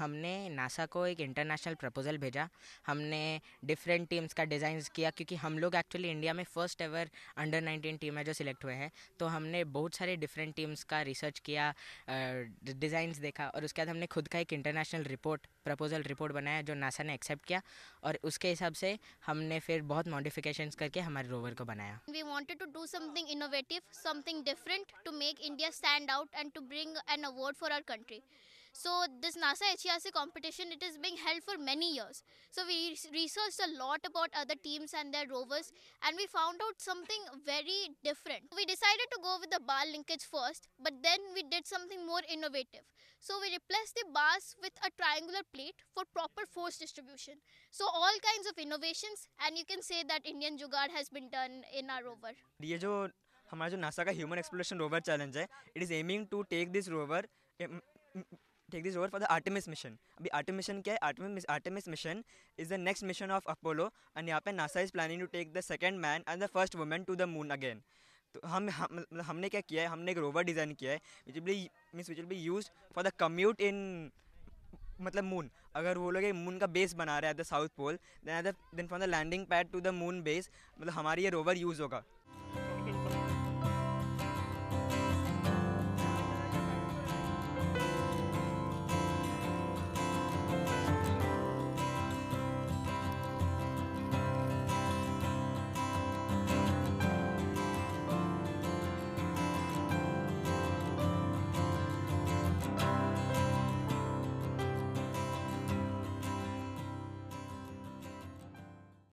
हमने नासा को एक इंटरनेशनल प्रपोजल भेजा। हमने डिफरेंट टीम्स का डिज़ाइंस किया, क्योंकि हम लोग एक्चुअली इंडिया में फर्स्ट एवर अंडर 19 टीम है जो सिलेक्ट हुए हैं। तो हमने बहुत सारे डिफरेंट टीम्स का रिसर्च किया, डिज़ाइंस देखा, और उसके बाद हमने खुद का एक इंटरनेशनल प्रपोजल रिपोर्ट बनाया जो नासा ने एक्सेप्ट किया, और उसके हिसाब से हमने फिर बहुत मॉडिफिकेशंस करके हमारे रोवर को बनाया। We wanted to do something innovative, something different to make India stand out and to bring an award for our country. So this NASA HERC competition, it is being held for many years. So we researched a lot about other teams and their rovers, and we found out something very different. We decided to go with the bar linkage first, but then we did something more innovative. So we replaced the bars with a triangular plate for proper force distribution. So all kinds of innovations, and you can say that Indian jugaad has been done in our rover. ये जो हमारा जो NASA का human exploration rover challenge है, it is aiming to take this rover for the Artemis mission. अभी Artemis mission क्या है? Artemis mission is the next mission of Apollo, and यहाँ पे NASA is planning to take the second man and the first women to the moon again. तो हमने क्या किया है, हमने एक रोवर डिज़ाइन किया है which will be used for the commute in मतलब मून। अगर वो लोग मून का बेस बना रहे हैं at the south pole, then from the landing pad to the moon base, मतलब हमारी ये रोवर यूज़ होगा।